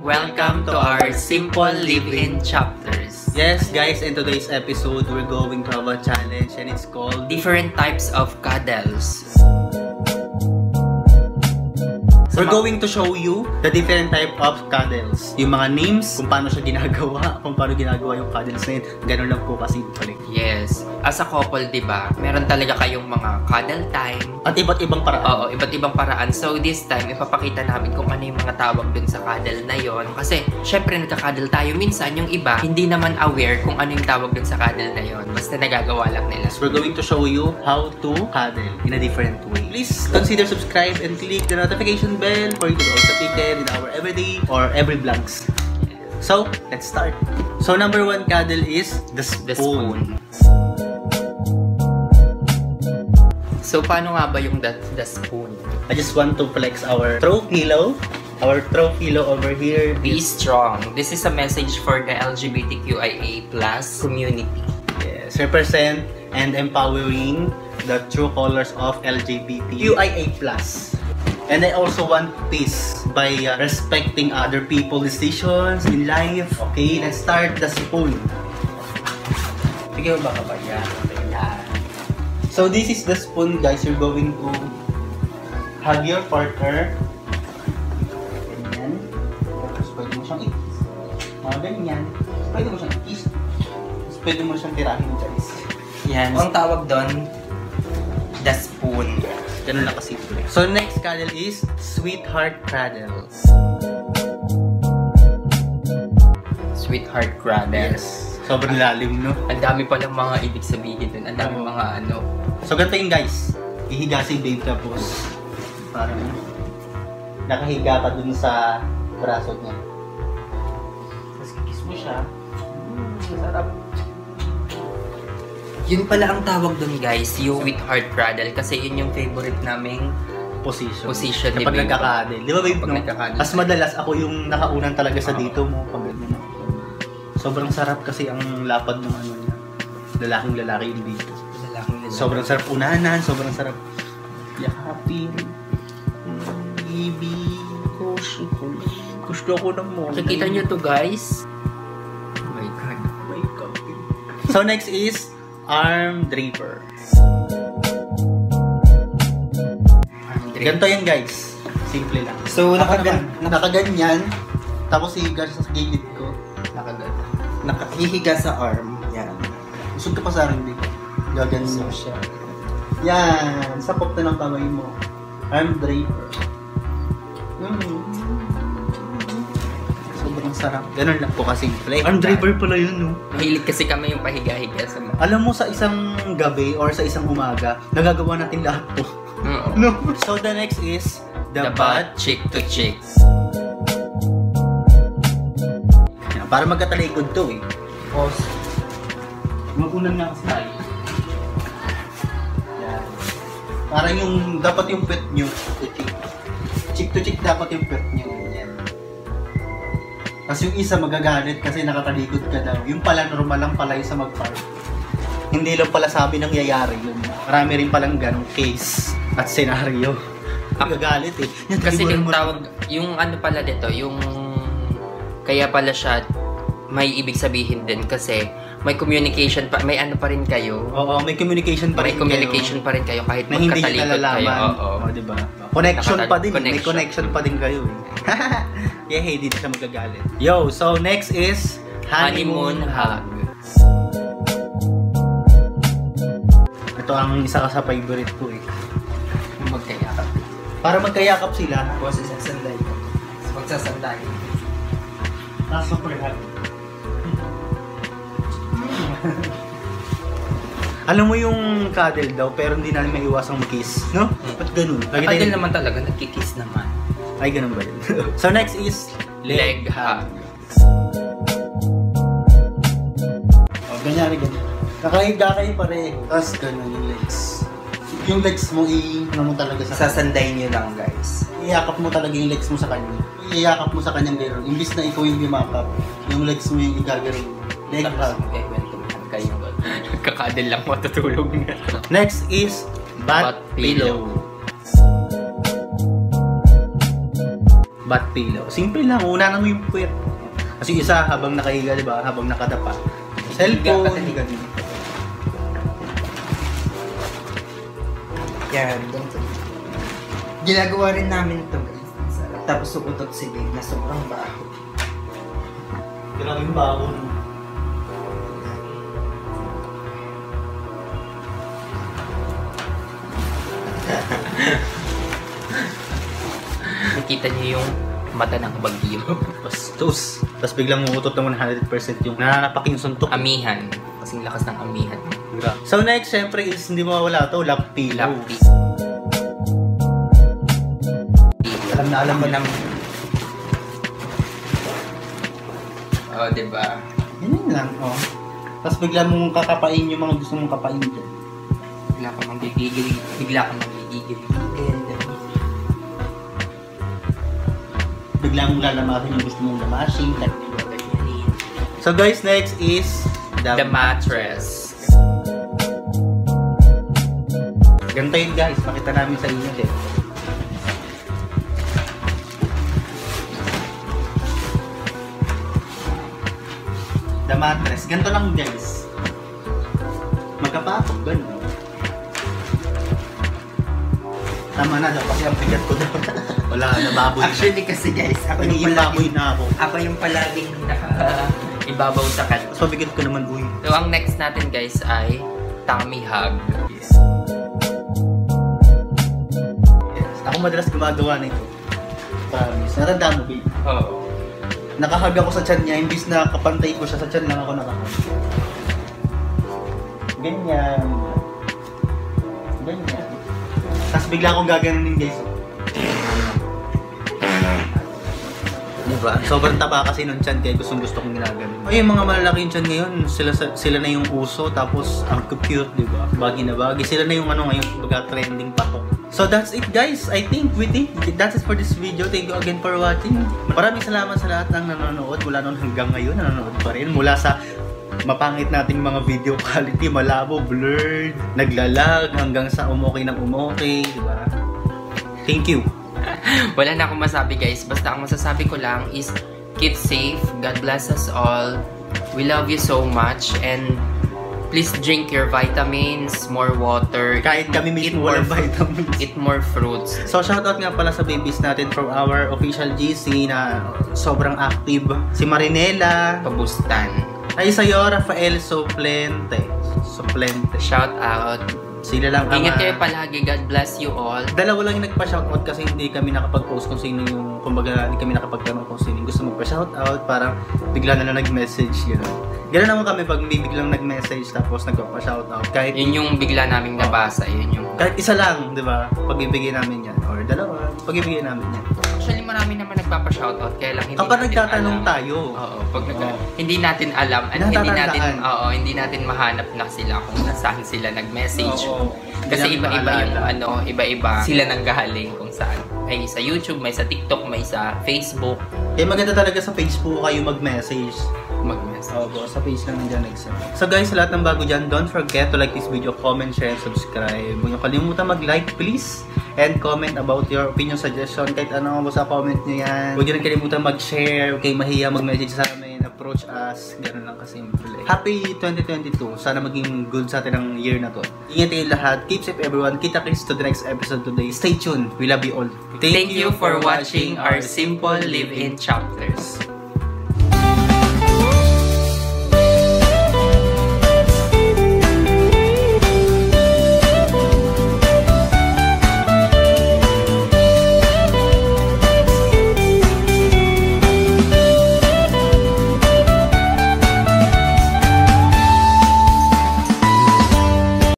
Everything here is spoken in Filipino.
Welcome to our Simple Live-In Chapters. Yes guys, in today's episode, we're going to have a challenge and it's called Different Types of Cuddles. We're going to show you the different type of cuddles. Yung mga names, kung paano siya ginagawa, kung paano ginagawa yung cuddles na yun. Ganun lang po kasi balik. Yes. As a couple, diba, meron talaga kayong mga cuddle time. At iba't ibang paraan. Oo, iba't ibang paraan. So this time, ipapakita namin kung ano yung mga tawag dun sa cuddle na yon. Kasi, syempre nagka-cuddle tayo. Minsan, yung iba, hindi naman aware kung ano yung tawag dun sa cuddle na yon. Basta nagagawa lang nila. So we're going to show you how to cuddle in a different way. Please consider subscribe and click the notification bell for you to also be there in our everyday or every vlogs. So, let's start. So, number one cuddle is the spoon. So, paano nga ba yung the spoon? I just want to flex our throw pillow. Our throw pillow over here. Be strong. This is a message for the LGBTQIA+ community. Yes, represent and empowering the true colors of LGBTQIA+. And I also want peace by respecting other people's decisions in life. Okay, let's start the spoon. Sige ba ka ba? Yan. So this is the spoon, guys. You're going to hug your partner. Ganyan. Tapos pwede mo siyang i-kiss. Mga ganyan. Pwede mo siyang i-kiss. Tapos pwede mo siyang tirahin, guys. Yan. Ang tawag doon, the spoon. Ganun lang kasi. So next cuddle is sweetheart cuddle. Sweetheart cuddle. Yes. Sobrang lalim, no? Ang dami palang mga ibig sabihin dun. Ang dami mga ano. So ganito yung guys. Ihiga si babe tapos parang nakahiga ka dun sa braso niya. Tapos kikiss mo siya. Sarap. Yun pala ang tawag dun guys, yung sweetheart cuddle. Kasi yun yung favorite naming position ni kapag babe. nagkakadil. Di ba babe, Pag no? nagkakadil. Mas madalas ako yung nakaunan talaga sa dito mo. Pag ganyan. Sobrang sarap kasi ang lapad ng ano niya. Lalaking-lalaki yung dito. Sobrang sarap unanan, sobrang sarap yakapin. Baby, gusto ko na mo. Nakikita nyo to guys? Oh my god. So next is arm draper. Ganito yan guys. Simple lang. So nakaganyan. Tapos hihiga sa gilid ko. Nakahihiga sa arm. Yan. Usog ka pa sa arm dito. Gaganyan mo siya. Yan. Sapot na ng kamay mo. Arm draper. Sobrang sarap. Ganun lang po kasi simple. Arm draper pala yun, no? Mahilig kasi kami yung pahiga-higa sa mga. Alam mo, sa isang gabi or sa isang umaga, nagagawa natin lahat po. No? So the next is the butt cheek to cheek. Yan, para magkatalikod to eh. Pause. Mag-unan nga kasi tayo. Yan. Parang yung, dapat yung pet nyo to cheek. Cheek to cheek dapat yung pet nyo. Yan. Tapos yung isa magagalit kasi nakatalikod ka daw. Yung pala normal lang pala yung sa mag-park. Hindi lang pala sabi ng yayari yun. Marami rin palang ganong case at senaryo. Magagalit eh. Yan, kasi yung tawag, yung ano pala dito, yung kaya pala siya may ibig sabihin din kasi may communication pa, may ano pa rin kayo. Oo, may communication pa rin kayo. May communication pa rin kayo kahit na hindi magkatalikod kayo. Oo, diba? Connection pa din. May connection pa din kayo eh. Yeah, hey, hindi siya magagalit. Yo, so next is honeymoon hug. Ito ang isa ka sa favorite ko eh. Yung magkayakap. Para magkayakap sila. Tapos isasanday. Magsasanday. Super happy. Alam mo yung cuddle daw, pero hindi namin maiwasang mag-kiss, no? Ba't ganun? Cuddle naman talaga, nagkikiss naman. Ay, ganun ba yun? So next is leg hug. O, ganyan. Kakahiga kayo pareho. Tapos ganun yung legs. Yung legs mo, ano mo talaga sa sasanday nyo lang, guys. Iyakap mo talaga yung legs mo sa kanya. Iyakap mo sa kanyang gano'n. Imbis na ikaw yung yumakap, yung legs mo yung igagano'n. Leg hug. Kayo. Nagkakadil lang matutulog na. Next is butt pillow. bat pillow. Simple lang, una mo yung puwet. Kasi isa habang nakahiga, di ba? Habang nakadapa. Cellphone. Yan, ganito. Ginagawa rin namin ito guys. Tapos sukutot si Babe na sobrang baho. Grabe yung baho. Nakita niyo yung mata ng bagyo. Bastos. Tapos biglang umuutot ng 100% yung nananapak yung suntok. Amihan. Kasing lakas ng amihan. So next, syempre is hindi mawawala to, lap pillow. Lapis. Alam ko naman. Oh, diba? Yun lang, oh. Tapos bigla mong kakapain yung mga gusto mong kapain dyan. Bigla ka magigigil. Bigla ka magigigil. Bigla mong lalamasin yung gusto mong lamasin. So guys, next is The mattress. Ganito yun guys, pakita namin sa inyo din. The mattress. Ganito lang guys. Magkapatok, ganito. Tama na daw kasi ang bigat ko daw. Wala, nababoy. Actually kasi guys, ako yung baboy na ako. Ako yung palaging Ibabaw sa kan. So bigat ko naman, uy. So, ang next natin guys ay tummy hug. Yes. Ako madalas gumagawa nito. Promise. Natandaan mo, babe? Oo. Nakahag ako sa tiyan niya, imbis na kapantay ko siya sa tiyan lang ako nakahag. Ganyan. Ganyan. Tapos bigla akong gaganunin guys. Diba? Sobrang taba kasi nung tiyan kaya gusto kong ginaganon. Ay, yung mga malalaking tiyan ngayon, sila na yung uso, tapos ang cute, diba? Bagay na bagay. Sila na yung ano ngayon, baga trending patok. So that's it guys. I think that's it for this video. Thank you again for watching. Maraming salamat sa lahat ng nanonood. Mula noon hanggang ngayon, nanonood pa rin. Mula sa mapangit nating mga video quality, malabo, blurred, naglalag, hanggang sa umokay ng umokay, diba? Thank you. Wala na akong masabi guys. Basta ang masasabi ko lang is keep safe. God bless us all. We love you so much. And please drink your vitamins, more water. Kahit kami mismo walang vitamins. Eat more fruits. So shoutout nga pala sa babies natin from our official GC na sobrang active. Si Marinela. Pabustan. Ay sa'yo, Rafael Suplente. Shout out. Sila lang ang... Ingat kayo palagi. God bless you all. Dalawa lang yung nagpa-shoutout kasi hindi kami nakapag-post kung sino yung... Kumbaga, hindi kami nakapag-tanong kung sino yung gusto magpa-shoutout. Parang bigla na lang nag-message, gano'n. Gano'n naman kami pag may biglang nag-message tapos nagpa-shoutout. Kahit... Yun yung bigla naming nabasa. Yun yung... Kahit isa lang, di ba? Pag-ibigay namin yan. Or dalawa, pag-ibigay namin yan. Actually, marami naman nagpapa-shoutout. Kaya lang hindi kapag natin nagtatanong alam. tayo. Oo. Pag hindi natin alam. At hindi natin mahanap na sila kung saan sila nag-message. Oo. Kasi iba-iba yung iba-iba sila nang galing kung saan. May sa YouTube, may sa TikTok, may sa Facebook. Kaya maganda talaga sa Facebook kayo mag-message. Mag-message. Sa page lang nandiyan nag-send. So guys, sa lahat ng bago dyan, don't forget to like this video, comment, share, and subscribe. Huwag niyo kalimutan mag-like please. And comment about your opinion, suggestion. Kahit ano sa comment niyo yan. Huwag niyo rin kalimutan mag-share. Huwag kayong mahiya mag-message sa amin. Approach us. Ganun lang kasimple. Happy 2022. Sana maging good sa atin ang year na to. Ingat kayo lahat. Keep safe everyone. Kita-kits to the next episode today. Stay tuned. We love you all. Thank you for watching our simple live-in chapters.